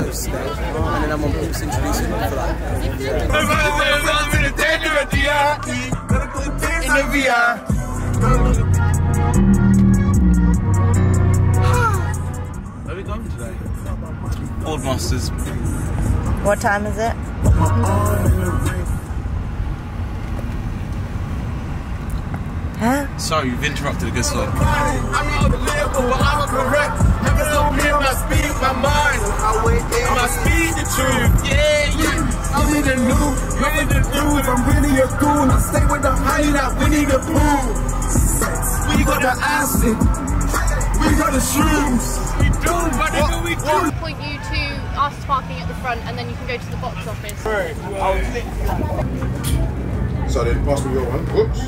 just stay. And then I'm on Pulse introducing them for that. Where are we going today? Boardmasters. What time is it? Huh? Sorry, you've interrupted a good song. I'm not available, but I'm correct. Never told me my speed, my mind. My speed, the truth. Yeah. I'm in the new, ready to do it. I'm really a goon. I stay with the honey, not Winnie the Pooh. We got the acid. We got the shrooms. We do whatever we do. Point you to us parking at the front, and then you can go to the box office. So then pass me your one. Whoops.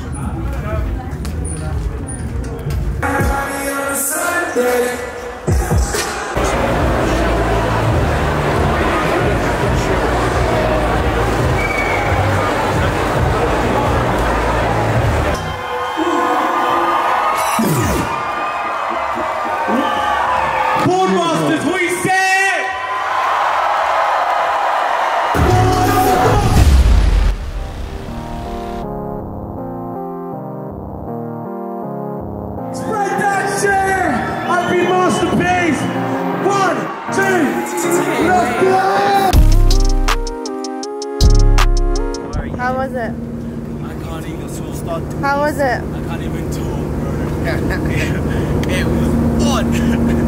Boardmasters, we said! Spread that share! Happy masterpiece! 1, 2, let's go! How was it? I can't even start. How was it? I can't even talk, bro. It was on.